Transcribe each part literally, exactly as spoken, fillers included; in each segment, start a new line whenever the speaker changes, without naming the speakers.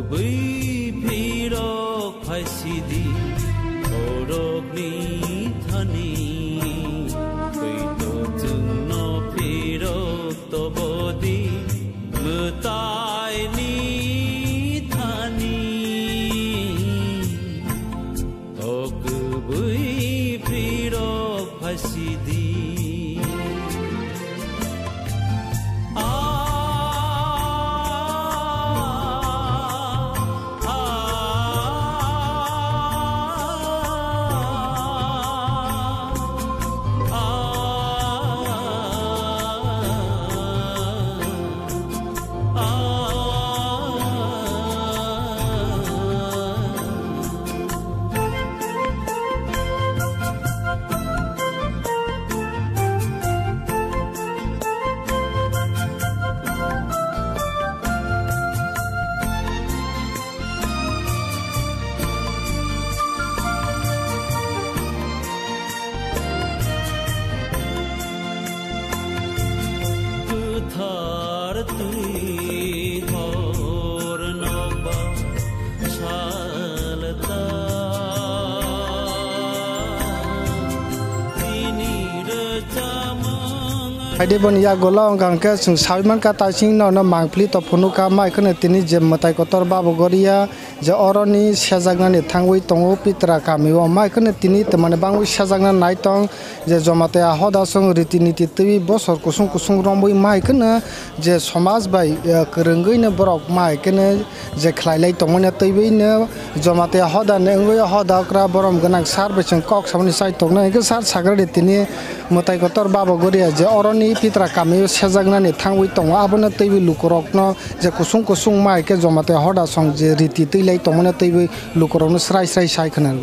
Adi bon ya golong gangke sung sawiman kata sing no na mangpli to phunuka mai khone tini je matai kotor babo goria je oroni sajagna ni thangwi tongo pitra kamiwo mai khone tini temane bangwi sajagna nai tong je jomate ahoda sung ritiniti twi bosor kusung kusung romboi mai khone je samaj bai krengoi ne borok mai khone je khlailai tongone twi ne jomate ahoda ne ngoi ahoda kra borom ganang sar beseng kok samni sai tongna ke sar sagrade tini matai kotor babo goria je oroni pitra kami sajagna ni thangwi tongo abona twi lukorok no je kusung kusung mai ke jomate ahoda song je riti twi tongone twi lukorok no srai srai sai khana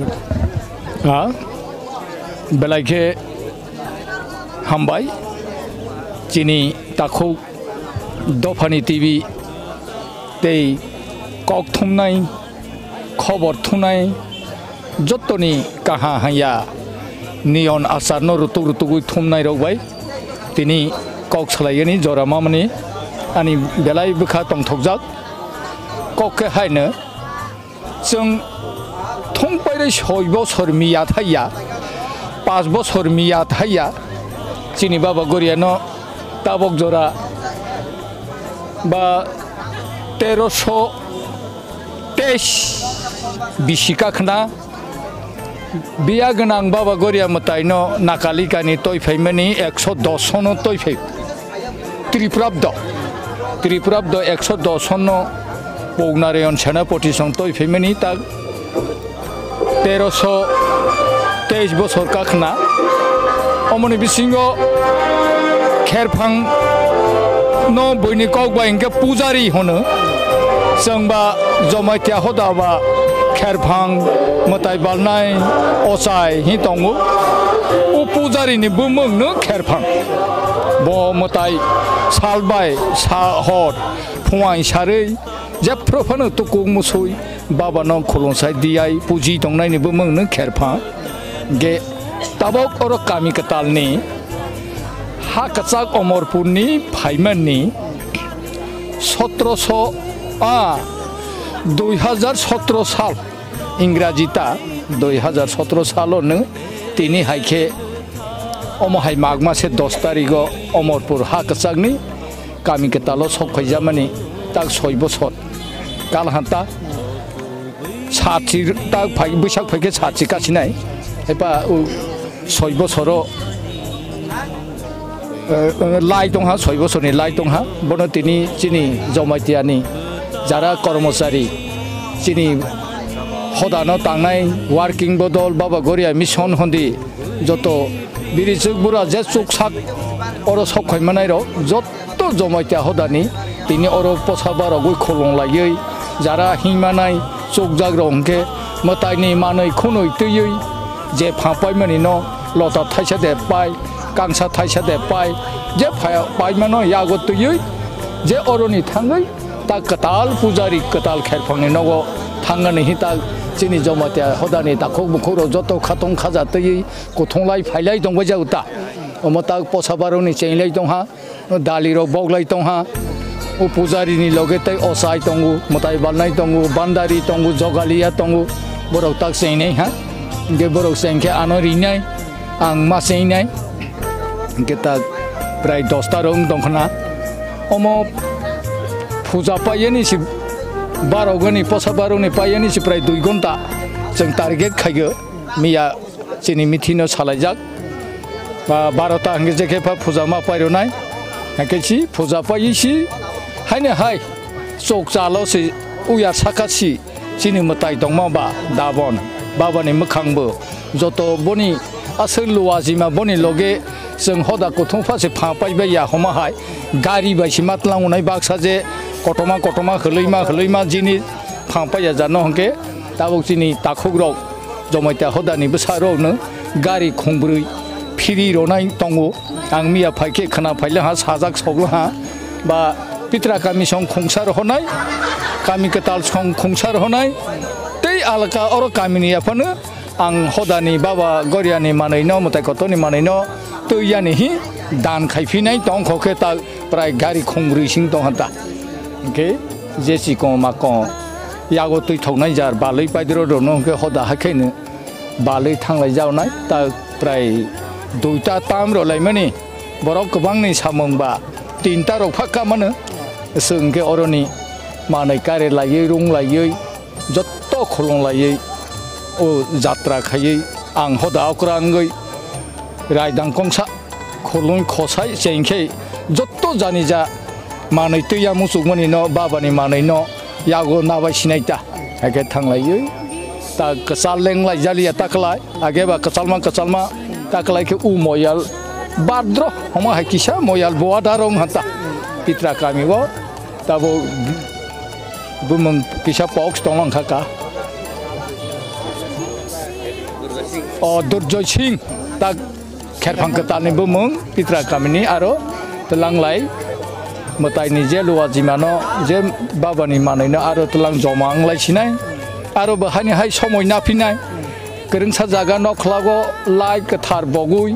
ha belai hambai chini takho dofani tv tei kok thumnai khobor thunai jotoni kaha haya nion asar no rutu rutu gui thumnai rok bai tini kok salaigani jorama mani ani belai bukha tongthokjak kok ke haino जों थंपाइरे सय बছर मिया थाया पाँच बছर मिया थाया चिनी बाबा गोरियानो ताबक जरा बा तेरह सौ तेईस बिसिका खना बिया गनां बाबा गोरिया मताइनो नाकालिकानि तयफाइमानि एक सौ दस नो तयफाइ त्रिप्राब्द त्रिप्राब्द एक सौ दस नो पौनारेयन सेनापति सं तयफाइमानि ता तेरह सौ तेईस बছर काखना अमनि बिसिंगो खेरफां नो बयनि कक बाइंके पुजारी होनो जोंबा जमाइत्या होदाबा खेरफां मताइ बालनाय असाय हि दङो ओ पुजारिनि बुमंनो खेरफां बो मताइ सालबाय सा हर फुवाइ सारै जेफ्रोफानो तुकुं मुसुइ बाबा नं खुलुंसाय दियाय पुजि दंनायनि बुमंनो खेरफां गे ताबक और कामी कतालनि हा कचाक अमरपुरनि फाइमाननि सत्रह सौ आ दुई हजार सत्रह साल इंराजिता दुई हजार सत्रह सालों तीनी हाइके अमहाय माघ मासे दस तारीख अमरपुर हा कचाकनि कामी कतालो सखैजामानि ताक सय बছर कालहांता साथि ताक फाइ बैसाग फाइके साथि कासिनाय एबा सय बছर लाई दंहा सय बছरनि लाई दंहा बनो तिनि चिनि जमाइतियानि जारा कर्मचारी चिनि हदानो तांनाय वार्किंग बदल बाबा गोरिया मिशन हंदी जत बिरिजुक बुरा जे चुकसाक और सखैमानाय र जत जमाइतिया हदानि तिनि और पसाबार गय खलं लायै जारा हिमानाय चुकजाग रंके मताइनि मानै खुनै तयै जे फापाय मनि न लता थाइसा दे पाय कांसा थाइसा दे पाय जे पाय मानो यागो तयै जे अरनि थाङै ता कताल पुजारी कताल खेरफांनि नगो थांगानि हिता चिनि जमातिया हदानि ताखौ मुखरो जत खातं खाजा तयै गथंलाय फायलाय दंबाय जाउता अमता पसाबारनि चेंलाय दंहा दालिरो बगलाय दंहा o pujari ni loge tai osai tongu mutai balnai tongu bandari tongu jogalia tongu borok tak sei nei ha ge borok sengke ano rinai ang ma sei nei ge ta prai dosta rong dongkhana omo puja payeni si barogani posa baroni payeni si prai dui gonta jeng target khaigo miya chini mithino salajak ba barota ange je khepa puja ma paironai hakechi puja payisi haine hai sok chalo si uya sakasi chini matai dongma ba dabon babani mkhangbo joto boni asel luwaji ma boni loge जों हदा गथंफा से फापाइबा या हमा हाय गारि बायसि मातलांनाय बाक्सा जे कटमा कटमा खलैमा खलैमा जिनि फापाया जानो हंके ताबो जिनि ताखुग्रौ जमाइता हदानि बसारौनो गारि खंब्रै free रनाय दंगो आं मिया फाइके खना phyla हा साजाक सगलो हा बा पित्रा कामि सं खंसार होनाय कामि कताल सं खंसार होनाय तै आलका अर कामिनि याफानो आं हदानि बाबा गरियानि मानैनो मताय कतनि मानैनो तो यानी ही दान खाइफिनाय दं खखे ता प्राय गारि खंब्रै सिं दं हता ओके जेसि को मा को यागो तै थौनाय जार बालै पाइद्रो दनो के हदा हाखैनो बालै थांलाय जावनाय ता प्राय दुइता ताम रलायमानि बरक गोबांनि सामंबा तीनता रफाका मानो सोंके अरनि मानै कारे लायै रं लायै जत्त खलं लायै ओ जात्रा खायै आं हदा अक्रांगै रायदां कंसा खलुं खसाय जेंखे जत्त जानि जा मानै तैया मुसुकमनि न बाबानि मानै न यागो नाबाय सिनायता आगे थांलायै ता कसाल लेंलाय जालिया ताकलाय आगे बा कसालमा कसालमा ताकलाय के उ मयाल बाद्र हमा हाकिसा मयाल बोआदारं हता पित्रा कामिबो ताबो बुमं किसा पक्स दंलां खाका अ दुर्जय सिंह ता खेरफां कतानि बुमं पित्रा कामिनि आरो तलांलाय मतायनि जे लुवा जिमानो जे बाबानि मानैनो आरो तलां जमा आंलाय सिनाय आरो बहानि हाय समय नाफिनाय गोरोंसा जागा नखलागो लाय कथार बगुय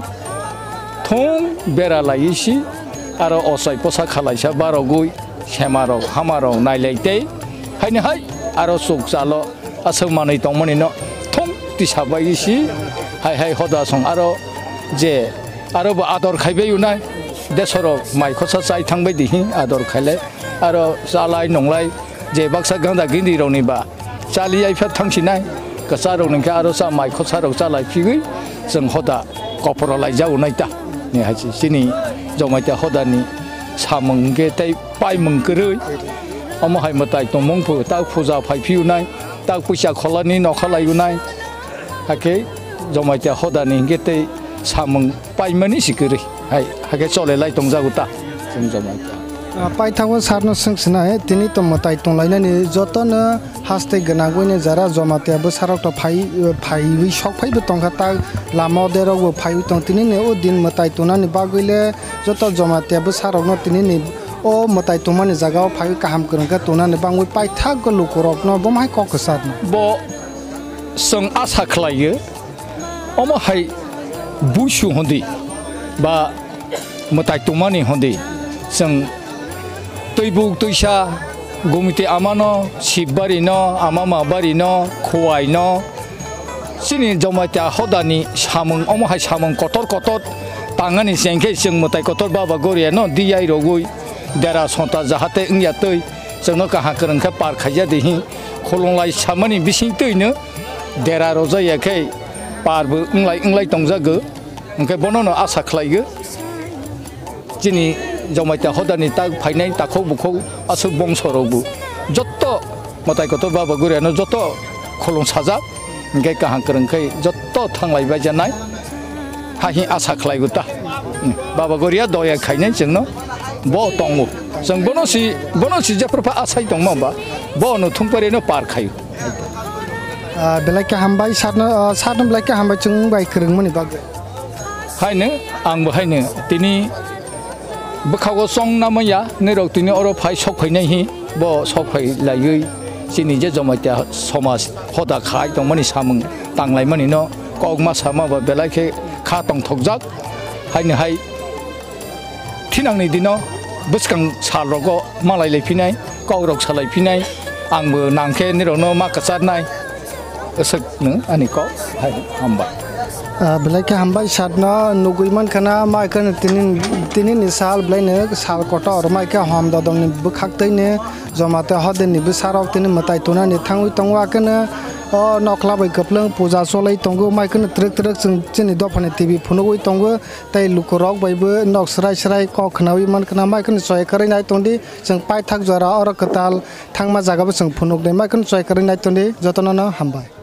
थं बेरा लायिसि आरो असाय पोसा खालायसा बारगुय सेमारौ हामारौ नायलायते हायनि हाय आरो सुक जालो आसौ मानै दंमनिनो थं तिसाबायिसि हाय हाय हदा सं आरो जे आरो आदर खायबाय उनाय देसर माइखसा चाय थांबाय दिहि आदर खायलाय आरो जालाय नंलाय जे बाक्सा गांदा गिन्दिरौनि बा चालियायफा थांसिनाय कसारौनिखा आरो सा माइखसारौ जालाय फिगै जों हदा कपरलाय जाउनायता नि हासि सिनि जमाइता हदानि सामंगे ताय पाइमंगरै अमहाय मताय तमंफु ता फुजा फायफिउनाय ता पैसा खलानि नखलायुनाय हाके जमाइता हदानि गेतै सामं पाइमानि सिकरै हाय हाके चलेलाय दंजागुता जों जमाइता
पाइथागो सारनो सोंसनाय तिनि तो मताय तंलायनानि जतनो हास्ते गनागुइने जारा जमातेबो सारावto फाइ फाइवि शक फाइबो तंखाता लामा देरावबो फाइवि तंग तिनि ने ओ दिन मताय तनानि बागुइले जत जमातेबो सारावनो तिनि ने ओ मताय तमानि जागाव फाइवि काहाम करंका तनानि बांगुइ पाइथागो लुकरकनो बमाय ककसारनो
बो जों आसा खालायो अमहाय बुसु हन्दि बा मताय तमानि हन्दि जों तैबुक तैसा गुमिते आमानो शिबबारि न आमा माबारि न खवाय न सिनि जमाइता हदानि सामं अमहाय सामं कतर कतर तांगानि सेंखे जों मताय कतर बाबा गरिया न दियाय रगुय देरा सन्ता जाहाते इंया तै जोंनो काहा करंखा पार खाया दिहि खलंलाय सामानि बिसिं तैनो देरा रजायाखै पारबो इंलाय इंलाय दंजागो ओंखाय बननो आसा खालायो जिनि जमाइता हदानि ता फाइनाय ताखौ बुखौ आसु बंसरावबो जत्त मताय कतर बाबा गरियानो जत्त खलं साजा ओंखाय काहा करंखै जत्त थांलायबाय जानाय हाहि आसा खालायगुता बाबा गरिया दया खायनाय जोंनो ब दंगो जों बनसि बनसि जेफोरफा आसाय दंमाबा बनो थुंपारेनो पार खायो
बेलायके हामबाय सारनो सारनो बेलायके हामबाय जों बाय खोरोंमोनि बागै
हायनो आंबो हायनो तिनि बखागो सं नामया नेरक तिनि अर फाइ सफैनाय हि ब सफैलायै सिनि जे जमाइता समाज हदा खाय दंमानि सामं तांलायमानि न कगमा सामाबा बेलायके खा तंथकजाक हायनो हाय थिनांनि दिनो बसकां सालरगो मालाय लायफिनाय गावरक सालायफिनाय आंबो नांखे निरावनो माखासारनाय असोकनो आनिको हाय हामबाय
बेलाय के हामबाय सादना नुगुयमान खाना माइखन तिनि तिनि नि साल ब्लाइनो साल कोटा और माइके हम ददंनि बखाक्तैनो जमाते हदेनि बिसाराव तिनि मताय तुनानि थांवि तंवाकनो अ नखलाबै गप्लं पूजा सलै तंगो माइखन ट्रक ट्रक जों चिनि दफानि टिभि फुनुगै तंगो तै लुकरक बायबो नक्सराय सराय क खनावि मन खाना माइखन सय करैनाय तंदि जों पाइ थाक जरा और कताल थांमा जागाबो जों फुनुगदे माइखन सय करैनाय तंदि जतननो हामबाय।